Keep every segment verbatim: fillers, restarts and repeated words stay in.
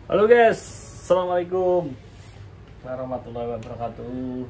Halo guys, assalamualaikum warahmatullahi wabarakatuh.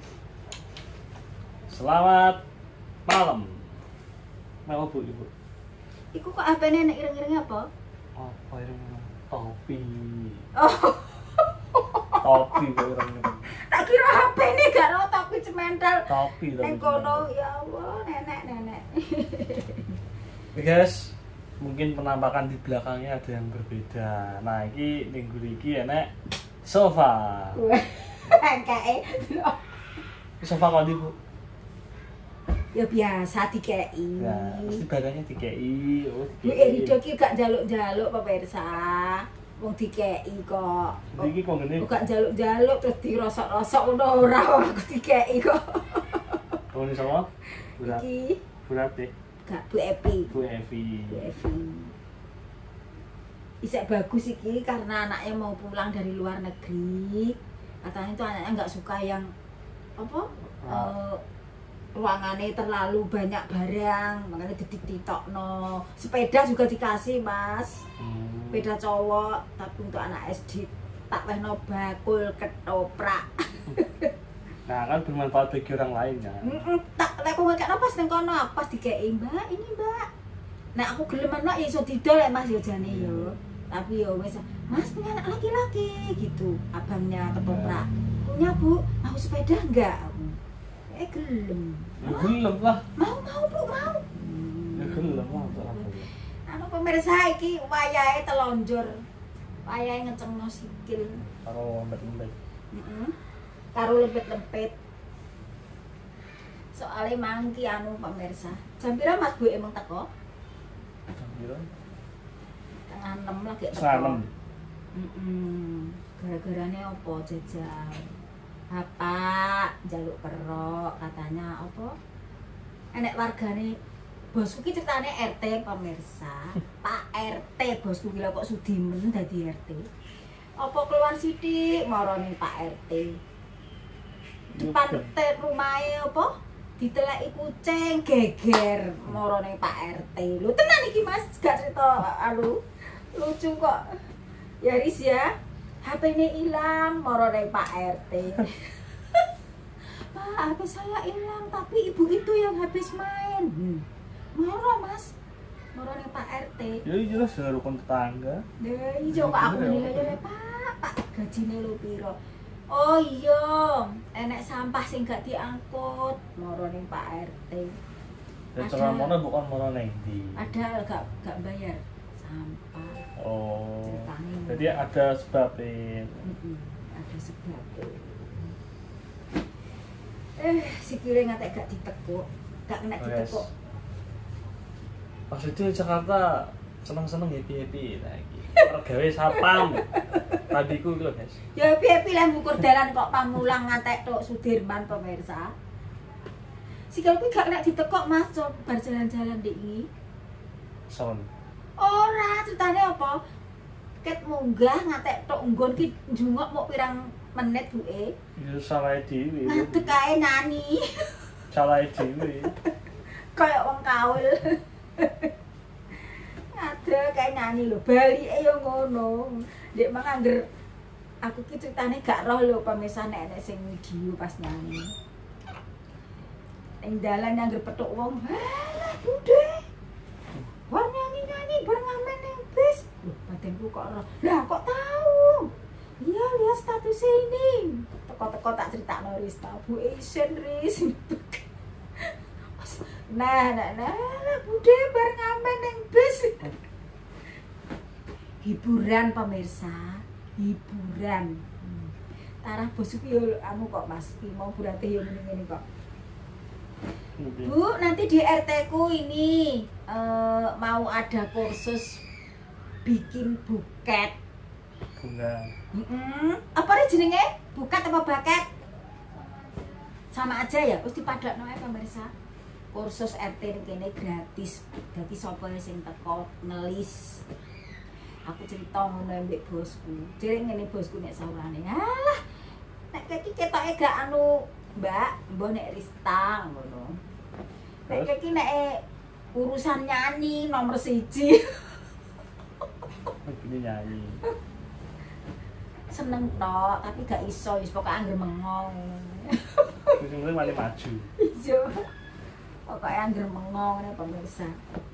Selamat malam. Mau bu ibu? Iku kok H P-ne nek ireng-ireng apa? Apa ireng? Topi. Oh, Topi kok ireng-ireng. tak kira H P-ne gak ono topi cemental. Topi tapi. Ning kono ya Allah, nenek-nenek. Oke guys, mungkin penampakan di belakangnya ada yang berbeda. Nah, ini minggu ini enek sofa. Kae. Sofa kok di bu? Ya biasa dikei. Ya, mesti badannya dikei. Oh, Bu Erido ki gak jaluk-jaluk pemirsa. Wong dikei kok. Iki kok ngene. Kok gak jaluk-jaluk terus dirosok-rosok ngono ora aku dikei kok. Kok ini sama? Berat. Iki Berat deh. gak Bu Epi. Bu Evi. Bu Evi. Isek bagus iki karena anaknya mau pulang dari luar negeri. Katanya itu anaknya nggak suka yang apa? Uh, ruangannya terlalu banyak barang, makanya ditik-tikokno. Sepeda juga dikasih, Mas. Hmm. Sepeda cowok, tapi untuk anak S D tak wehno bakul ketoprak. Nah, kan bermanfaat bagi orang lain ya. Heeh, tak lek kowe gak pas ning kono, pas dikeki, Mbak, ini, Mbak. Nah, aku gelem anak ya iso didol lek Mas yo jane yo. Tapi yo wis, Mas punya anak laki-laki gitu. Abangnya ketoprak. Punya, Bu, mau sepeda enggak? Eh gelem. Ya gelem lah. Mau mau Bu, mau. Ya gelem lah salah. Anu pemirsa iki wayahe telonjor. Wayahe ngecengno sikil. Karo lembet-lembet. Heeh. Karo lempet-lempet. Soale mangki anu pemirsa. Jam pira Mas Bu emang teko? Jam pira? Tengah enam lagi teko. Setengah enam. Heeh. Gara-garane apa jajal? Bapak jaluk kerok katanya apa? Enek wargane bosku ki ceritane R T pemirsa. Pak R T bosku ki lho kok Sudimen dadi R T. Apa keluar sithik marane Pak R T. Depan tet rumahe apa? Diteleki kucing geger marane Pak R T. Lho tenan iki Mas, gak cerita alu. Lucu kok. Ya Riz ya. H P-nya hilang, marane Pak R T. Pak, H P saya hilang, tapi ibu itu yang habis main. Hmm. Moro Mas, marane Pak R T. Ya jelas ya rukun tetangga. Nah, iya kok aku nilai Pak, Pak gajine lho piro. Oh iya, enek sampah sing gak diangkut, marane Pak R T. Dan celana mana bukan mana neng di. Padahal gak gak bayar sampah. Oh. Ceritanya. Jadi ada sebabnya. Mm-mm, ada sebabnya. Eh, sikile ngatek gak ditekuk, gak kena ditekuk. Maksudnya Jakarta seneng-seneng happy-happy lagi. Pergawe sapam. Tadiku itu loh guys. Ya happy-happy lah ngukur dalan kok pamulang ngatek tok Sudirman pemirsa. Sikilku gak kena ditekuk Mas, coba jalan-jalan di ini. Son. Ora, ceritane apa? Ket munggah ngatek tok nggon ki njungok mok pirang menit buke. Itu salah dhewe. Ngadeg kae nyanyi. Salah dhewe. Kayak wong kawul. Ngadeg kae nyanyi lho, balike yo ngono. Ndek mang angger aku ki ceritane gak roh lho pemirsa nek enek sing video pas nyanyi. Ning dalan angger petuk wong, "Halah, Bude. Wah nyanyi-nyanyi bareng amen ning bis." Loh, badanku kok roh. Lah kok tahu? Iya, lihat status ini. Teko-teko tak critakno Riz, Bu Isen Riz. Nah, nah, nah, nah, Bude bareng amen ning bis. Hiburan pemirsa, hiburan. Hmm. Tarah bosku yo anu kok Mas, iki mau berarti yo ngene kok. Bu, nanti di R T ku ini uh, mau ada kursus bikin buket. Bunga. Mm-mm. Apa nih jenenge? Buket apa baket? Sama aja ya, terus dipadakno ae pemirsa. Kursus R T kene gratis. Dadi sapa sing teko ngelis. Aku cerita ngono mbek bosku. Jere ngene bosku nek saurane. Alah, nek iki ketoke gak anu Mbak, mbok nek Rista ngono. Nek iki nek urusan nyanyi nomor siji. Ini nyanyi. seneng tok, tapi gak iso, wis pokoke anggere mengong. Wis mulai mari maju. Iya. Pokoke anggere mengong nek pemirsa.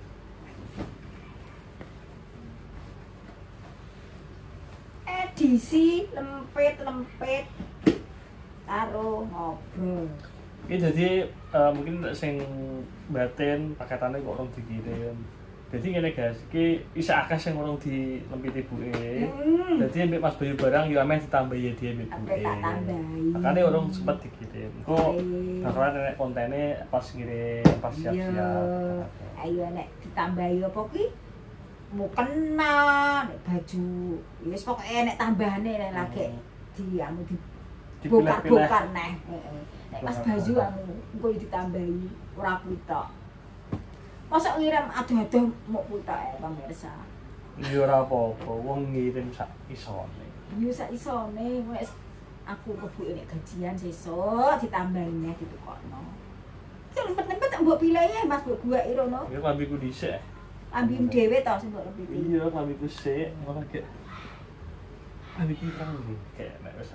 Edisi lempit-lempit karo ngobrol. Iki dadi uh, mungkin sing batin paketane kok orang dikirim. Jadi ngene guys, iki isa akeh sing urung dilempit ibuke. Hmm. Dadi mbek Mas Bayu barang yo ameh ditambahi dia mbek ibuke. Ameh tak tambahi. Makane urung sempet dikirim. Kok bakalan nek kontene pas ngirim, pas siap-siap. Ayo nek ditambahi apa ki? Mau kena nek baju. Wis pokoke nek tambahane nek lagi di anu di bongkar-bongkar neh. Heeh. Nek pas baju anu engko ditambahi ora kuwi tok. Masa ngirim aduh-aduh mok kuwi tok ae pemirsa. Ya ora apa-apa, wong ngirim sak isone. Ya sak isone, wis aku kebuke nek gajian sesuk ditambahi neh ditukokno. Sing lempet-lempet tak mbok pilih ya Mas, mbok guweki rono. Ya lambiku dhisik. Ambim dhewe to sing mbok lempiti. Iya, lambiku sik, ngono gek. Lambiku terang iki kayak nek wis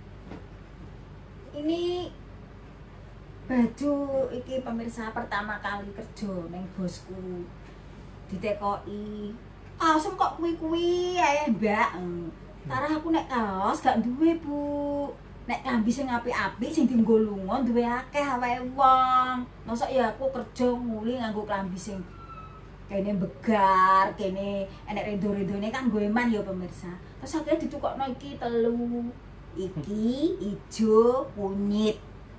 ini baju iki pemirsa pertama kali kerja neng bosku ditekoki kaos kok kuwi-kuwi ae mbak tarah aku nek kaos gak duwe bu nek klambi sing apik-apik sing dienggo lunga duwe akeh awake wong mosok ya aku kerja muli nganggo klambi sing kene begar kene enek rendo-rendone kan nggo eman ya pemirsa terus akhirnya ditukokno iki telu iki ijo kunyit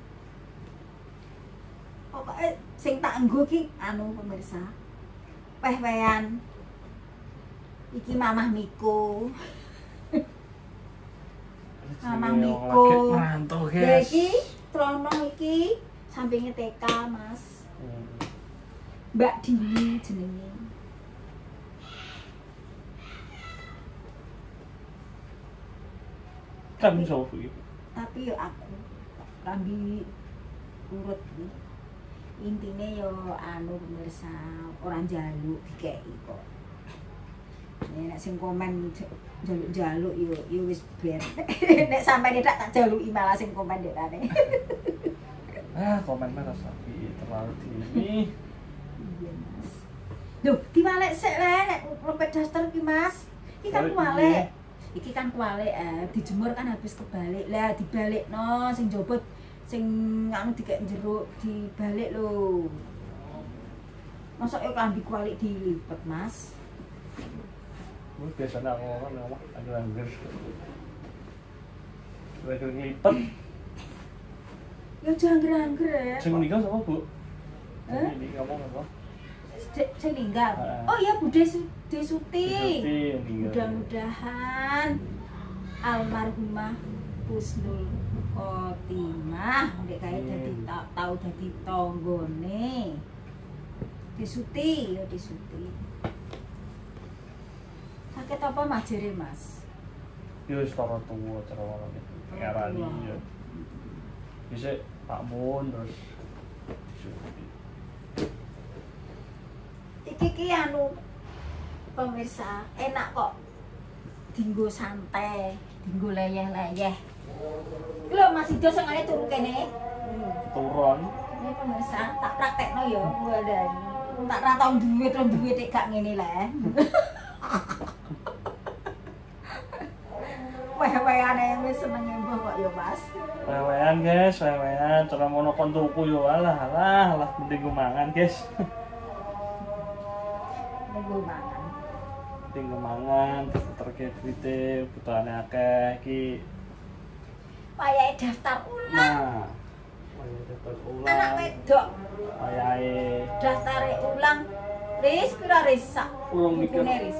pokoknya sing tak nggo ki anu pemirsa peh-pehan iki mamah Miko mamah Miko mantap guys iki trono iki sampinge T K Mas Mbak Dini jenenge kami sama Bu Ibu. Tapi yo aku lambi urut iki. Intine yo anu pemirsa orang jaluk dikeki kok. Nek sing komen jaluk-jaluk yo yo wis ben. Nek sampeyan tak tak jaluki malah sing komen dekane. Ah, komen mana sapi terlalu tinggi. Iya, Mas. Duh, diwalek sik le nek lempet daster ki, Mas. Iki kan kualek. Iki kan kualek eh dijemur kan habis kebalik. Lah dibalikno sing jobot sing anu dikek jeruk dibalik lho. Mosok yo klambi kualik dilipet, Mas. Lu biasanya aku kan ngomong ada langgar. Lagi ngelipet. Ya jangger-angger ya. Sing meninggal sama Bu? Eh? Ini ngomong apa? Sing ninggal. Uh, oh iya Bude Desuti. Desuti Mudah-mudahan almarhumah Husnul Khotimah ndek kae dadi tau dadi tanggane. Desuti, ya Desuti. Sakit apa majere, Mas? Ya wis para tuwa cara ngono iki. Ngarani ya. Bisa Pak Mun terus Desuti. Iki ki anu pemirsa, enak kok dinggo santai, dinggo leyeh-leyeh. Iki lho Mas Ido sengane turu kene. Turun. Ini pemirsa, tak praktekno ya. Wadah. Tak ra tau duwe terus duwe tek gak ngene le. Weh-wehane wis seneng mbah kok ya, Mas. Wewean guys, wewean cara mono kon tuku yo alah alah alah mending gue mangan guys. Minggu mangan. Mending gue mangan terkait duite butuhane akeh iki. Payahe daftar ulang. Nah. Payahe daftar ulang. Anak wedok. Payahe daftare ulang. Ris pira ris sak? urung mikir. Ris.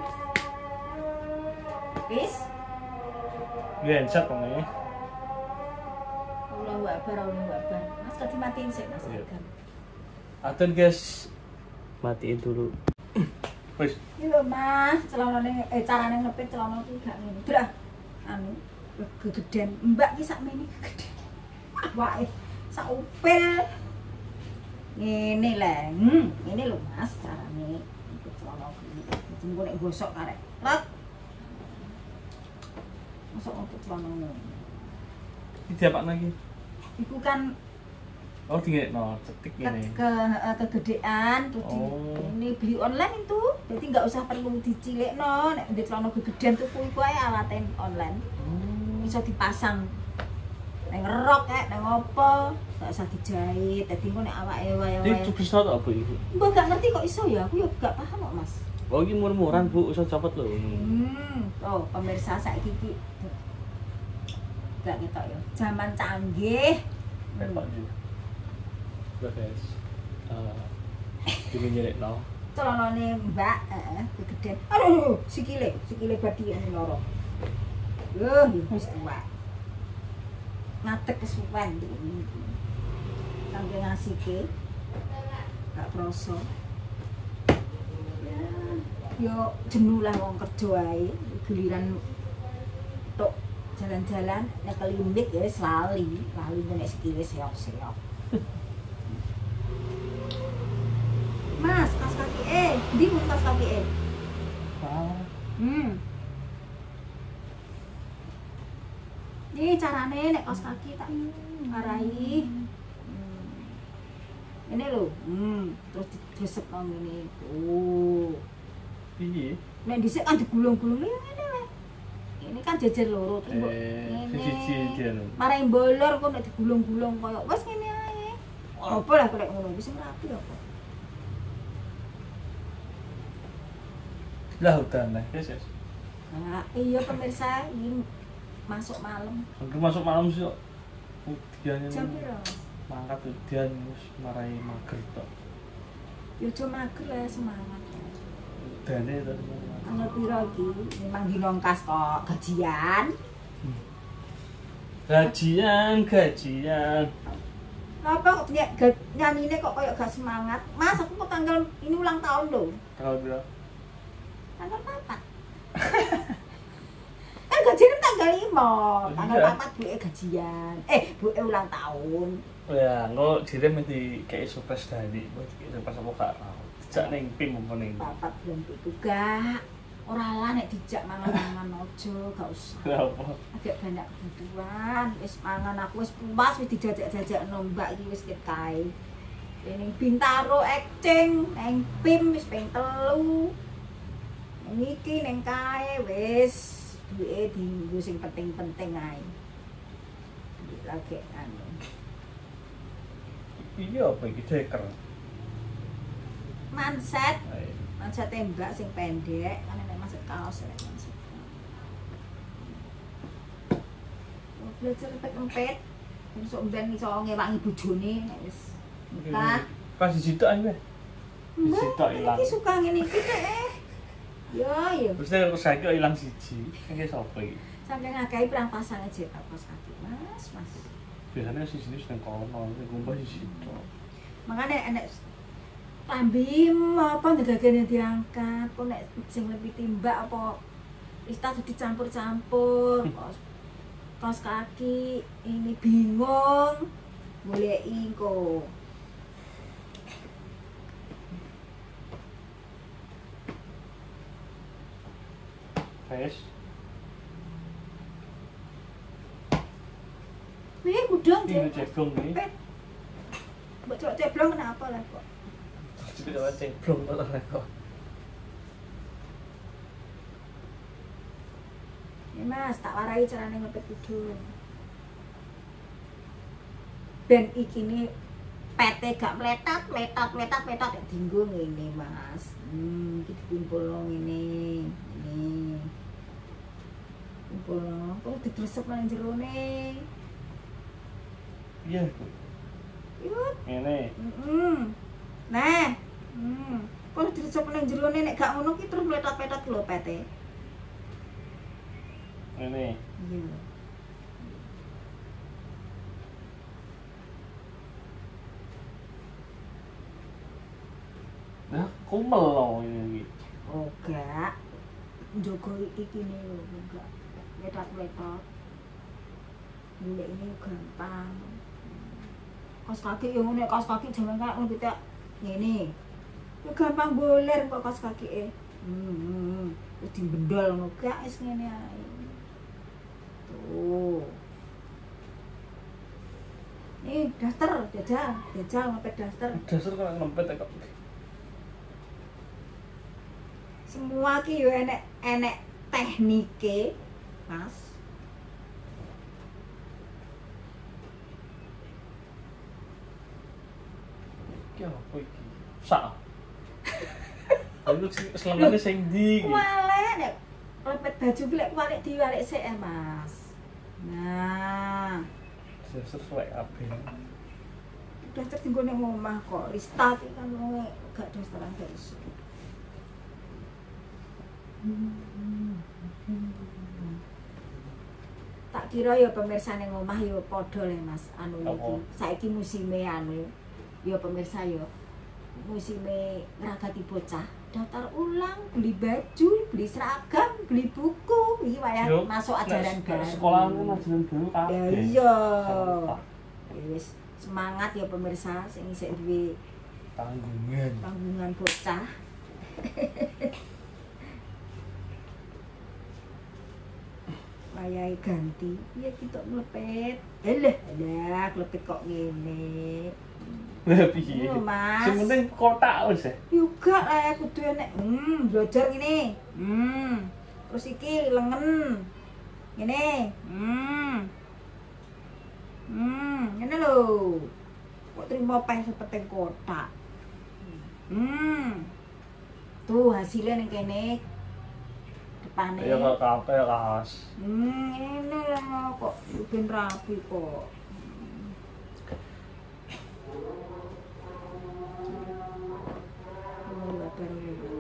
Ris. Genset pokoknya. Allahu Akbar, Allahu Akbar. Mas kadi matiin sik, Mas. Iya. Aten guys. Matiin dulu. Wis. Iki lho Mas, celanane eh carane ngepit celana iki gak ngene. Drah. Anu gegeden. Mbak ki sakmene gegeden. Wae sak upil. Ngene lho. Hmm, ngene lho Mas carane ngepit celana iki. Jengko nek gosok karek. Lat. Mosok untuk celana ngono. Iki diapakno iki? Iku kan Oh, tinggal cetik ke, ini. ke uh, kegedean tuh Oh. di, ini beli online itu. Jadi nggak usah perlu dicilekno, nek ndek celana kegedean tuku iku ae alaten online. Hmm. Bisa dipasang neng rok kayak neng apa, nggak usah dijahit. Jadi engko nek awake Ini wae-wae. tugasnya tuh apa itu? Mbak gak ngerti kok iso ya, aku ya gak paham kok Mas. Oh, ini murah-murahan Bu, iso copot lho. Hmm, oh pemirsa saiki iki gak ketok ya. Zaman canggih. Ketok juga. Udah guys. Eh, ini nyelekno. Celanane Mbak, heeh, kegedean. Aduh, sikile, sikile badiane loro. Yo, wis tuwa. Ngadeg kesuwen iki. Kangge ngasike. Gak kroso. Ya, yo jenuh lah wong kerja ae, giliran tok jalan-jalan nek kelimbik ya wis lali, lali nek sikile seok-seok. Mas, kas kaki eh, ndi mun kas kaki eh? Ah, Hmm. Ini carane nek kaos kaki tak ngarahi. Hmm. Ini lho, hmm, terus digresep nang ngene. Oh. piye? Nek dhisik kan digulung-gulung ya ngene wae. Ini kan jejer loro terus mbok Eh, ngene. siji-siji dia lho. Marai bolor kok nek digulung-gulung koyo wis ngene ae. Apa lah kok nek ngono wis rapi apa. Lah udah nah, guys. Yes. Nah, iya pemirsa, ini masuk malam. Aku masuk malam sih kok. Udian Jam piro? mangkat udian wis marai mager tok. Yo aja mager lah semangat. Udane to. Tanggal piro iki? Memang dinongkas kok gajian. Gajian, gajian. Apa kok ny- ga- nyanyine kok kayak gak semangat? Mas, aku kok tanggal ini ulang tahun loh. Tanggal berapa? Tanggal empat. Kan gajian tanggal lima. Tanggal Iya. empat buke gajian. Eh, buke ulang tahun. Oh ya, engko jirim mesti kayak surprise tadi. Buat kayak surprise apa gak tau. Dijak ning pim apa ning. Papat belum itu gak. Ora lah nek dijak mangan-mangan aja, gak usah. Apa? Agak banyak kebutuhan, wis mangan aku wis puas wis dijajak-jajak nombak iki wis ket kae. Ning Bintaro acting, neng Pim wis ping telu. Ning iki ning kae wis duwe dienggo sing penting-penting ae. Duit lagi anu. Iya apa iki ceker? Manset, Ayo. manset tembak sing pendek, kan nek manset kaos rek manset. Belajar empet-empet. Besok ben iso ngewangi bojone nek wis nikah. Pas disitok ae. Mbak, Sitok ilang. iki suka ngene iki teh. Yo yo. Terus nek aku saiki kok ilang siji. Iki sapa iki? Sampai ngakai perang pasang aja kaos kaki, Mas, Mas. Biasanya si jenis nang kono, nek gumbah di situ. Makanya enek lambim apa ndagane diangkat, kok nek sing lebih timbak apa Ista tuh dicampur-campur. Kaos, kaos kaki ini bingung. Goleki kok. Guys, Wih, mudeng ini je. cebong nih. Pet. Mbok coba ceblong kenapa lah kok? Coba cebong malah kok. Ini Mas, tak warai carane ngepet kudung. Ben iki ne pete gak meletat, meletat, meletat, meletat ya dinggo ngene, Mas. Hmm, iki dikumpulno ngene. Ini. Kumpulno, kok digresep nang jerone. Iya. Yuk. Ngene. Heeh. Nah. Hmm. Kok digresep nang jerone nek gak ngono ki terus meletat-meletat lho pete. Ngene. Iya. Nah, kumel loh ini. Oh, gak. Njogo iki ne lho, enggak. Letat-letat. Golek ini gampang. Kaos kaki yo ngene, kaos kaki jaman kaya ngono kita ngene. Yo gampang boler kok kaos kaki e. Hmm. Wis dibendol ngono gak wis ngene ae. Tuh. Nih, daster, jajal, jajal ngepet daster. Dasar kok ngempet kok. Semua ki yo enek enek teknike, Mas. Iki apa iki? Sak. Aku selengane sing ndi iki? Kualek nek lepet baju ki lek kualek diwalek sik eh, Mas. Nah, Dasar suwek kabeh. daster tinggal ning omah kok. Rista ki kan wong gak dasteran gak iso. Tak kira ya pemirsa ning omah ya padha le Mas anu iki. Apa? Saiki musime anu ya pemirsa ya musime ngragati bocah daftar ulang, beli baju, beli seragam, beli buku, iki wayah Yo, masuk nek- ajaran nek baru. Sekolahku ajaran baru Ya kabeh. iya. Serentak. Wis semangat ya pemirsa sing isih duwe Tanggungan. tanggungan bocah. Wayahe ganti. Iya kita mlepet. Eleh, lah mlepet kok ngene. Lah piye? Lho, Mas. Sing penting kotak wis. Juga lah kudu enek hmm blojor ngene. Hmm. Terus iki lengen. Ngene. Hmm. Hmm, ngene lho. Kok terima peh seperti kotak. Hmm. Tuh hasilnya ning kene. Depane. Ya kok kabeh kas. Hmm, ngene lah kok ben rapi kok. Oh, lapar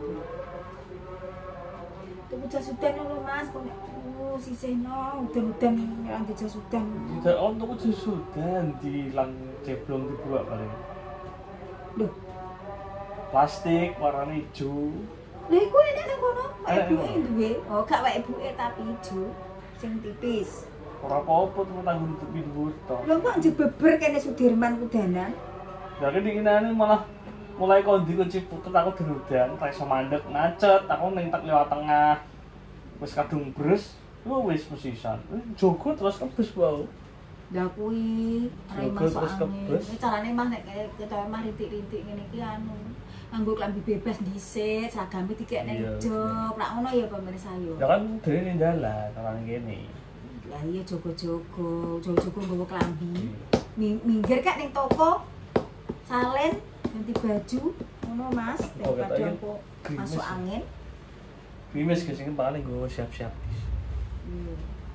tuku jas udan lho Mas, kok nek oh sisihno udan-udan yang di jas udan. Tidak ono kok sudah dilang ceblong dibuat paling. Lho, Plastik warna hijau. lha iku enek nang kono, wae Enek ibuke kono. duwe. Oh, gak wae ibuke tapi ijo sing tipis. Ora apa-apa cuma tanggung tepi dhuwur to. Lho kok jebeber kene Sudirman Kudanan? Ya kan dinginane malah mulai kondi kunci putut aku denudan, tak iso mandek macet, aku ning tak lewat tengah. Wis kadung bres, lu wis mesisan. Jogo terus kebes wae. Lah kuwi arek Jogo masuk terus angin. kebes. Ini carane mah nek ketoke mah rintik-rintik ngene iki anu. Nganggo klambi bebas dhisik, seragame dikekne Iya, jog. Lak ngono ya pemirsa yo. Ya kan dhewe ning dalan orang kene. Lah iya jogo-jogo, jogo-jogo nggawa klambi. Mi- Minggir kak ning toko. Salen ganti baju ngono Mas, Oh, daripada katanya aku gerimis masuk ya? angin. Bimes ke sing paling gue siap-siap. Iya.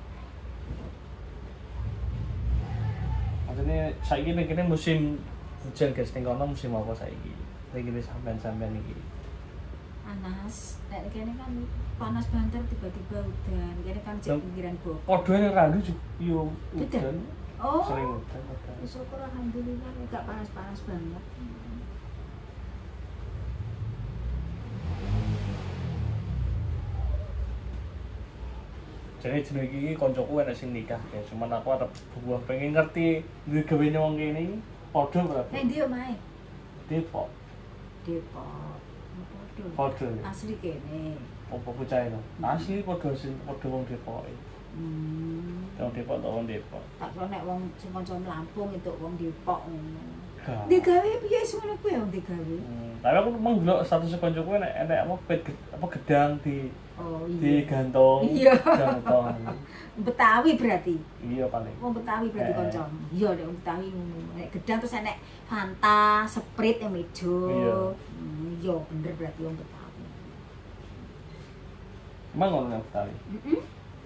Maksudnya saiki ning kene musim hujan guys, ning kono musim apa saiki? Ning kene sampean-sampean iki. Panas. Nek kene kan panas banter tiba-tiba udan. Kene kan cek Lho. pinggiran bok. Padha ning randu juga yo Udan? udan. Oh. Sering udan udan. Ya syukur alhamdulillah enggak panas-panas banget. Jadi jeneng iki koncoku enek sing nikah ya, cuman aku arep buah pengen ngerti duwe gawene wong kene iki padha berapa? Nek ndi omahe? Depok. Depok. Padha. Padha. ya? Asli kene. Apa bocah itu? Asli padha sing padha wong Depok. Hmm. Wong Depok to wong Depok. Tak kira nek wong sing kanca Lampung entuk wong Depok ngono. Gak. Digawe piye sing ngono kuwi wong digawe? Hmm, tapi aku menggelok status koncoku enek enek apa pet apa gedang di Oh di iya. gantong. Iya. Gantong. Betawi berarti. Iya paling. Wong Betawi berarti Eh. kanca. Iya nek wong Betawi ngono. Nek gedang terus enek Fanta, Sprite yang ijo. Iya. Hmm, iya bener berarti wong Betawi. Emang ngono nek Betawi. Heeh.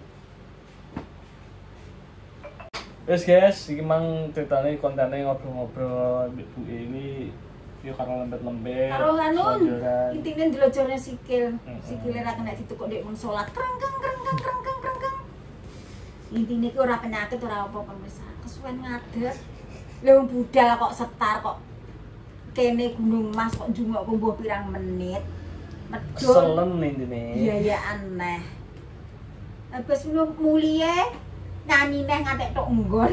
Wes guys, iki mang ceritane kontene ngobrol-ngobrol ibu ini yo karo lembet-lembet. Karo anu selonjoran. intine ndelojone sikil. Mm-mm. Sikile ra kena ditukuk ndek mun salat. Krengkeng krengkeng krengkeng krengkeng. Intine ki ora penyakit ora apa pemirsa. Kesuwen ngadeg. Lha wong budal kok setar kok kene Gunung Mas kok njungok kumbuh pirang menit. Medul. Keselen intine. Iya ya aneh. Habis lu mulie nyanyi neh ngantek tok nggon.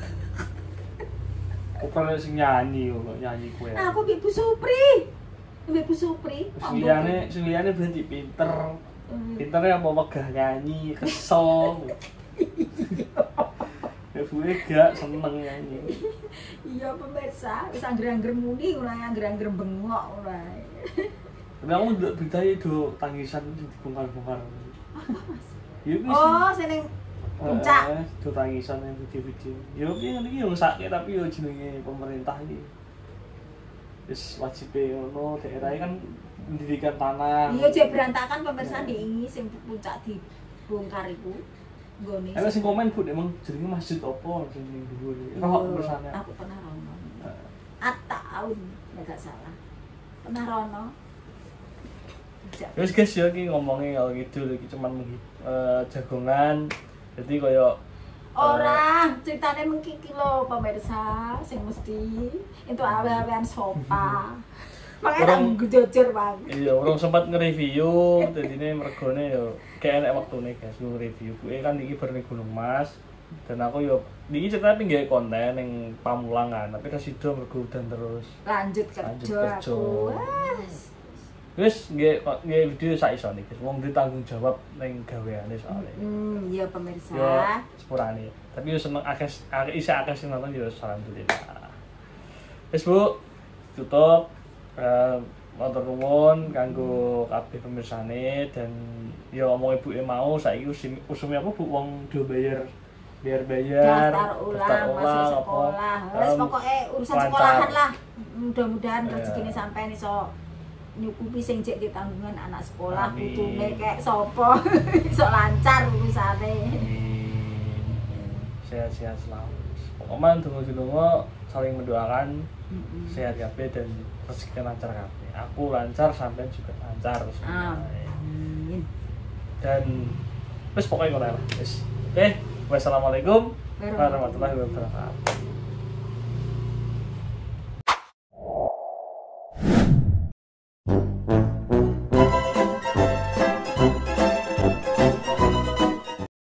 Bukan sing nyanyi kok nyanyi kowe. Aku Ibu Supri. Ibu Supri. Sing liyane sing liyane berarti pinter. Pinternya apa wegah nyanyi, kesel. Ibuke gak seneng nyanyi. Iya pemirsa, wis angger-angger muni ora angger-angger bengok ora. Tapi aku ndelok berita itu tangisan dibongkar-bongkar. Ya wis. Oh, sing puncak. Eh, do tangisan yang video-video. Ya iki ngene iki yo ngesake tapi yo jenenge pemerintah iki. Wis wajib ngono, daerah kan mendirikan tanah. Iya jek berantakan pemirsa diingi sing puncak dibongkar iku. Nggone. Ana sing komen Bu emang jenenge masjid apa sing ning dhuwur. Roh bersane. Aku pernah rono. At-taun nek gak salah. Pernah rono. Wis guys ya iki ngomongin kalau gitu iki cuman uh, jagongan. Jadi koyo ora ceritane mengki lho pemirsa sing mesti itu awe-awean sopa. Makanya tak jujur bang. Iya, orang sempat nge-review, jadinya mergone yo kayak enak waktune guys nge-review. Kuwi kan iki bar ning Gunung Mas dan aku yo iki ceritanya pinggawe konten ning Pamulangan, tapi ra sida mergo udan terus. Lanjut kerja aku. Wis nggih nggih video sak isone guys. Wong ditanggung jawab ning gaweane soalnya. Hmm, iya pemirsa. Yo sepurane. Tapi yo seneng akeh akeh isa akeh sing nonton yo alhamdulillah. Wis Bu, tutup. Uh, matur nuwun kanggo kabeh pemirsane dan ya omong ibuke mau saiki usum usume apa Bu wong do bayar biar bayar daftar ulang masuk sekolah wis um, pokoke urusan lancar. Sekolahan lah mudah-mudahan yeah. Rezekine sampean iso nyukupi sing cek ditanggungan anak sekolah putune kek sapa iso lancar urusane sehat-sehat selalu pokoknya tunggu-tunggu saling mendoakan mm-hmm. sehat kabeh dan rezeki lancar kabeh. Aku lancar, sampean juga lancar semuanya. Amin. Dan wis pokoke ngono lah. Wis. Oke, wassalamualaikum warahmatullahi wabarakatuh.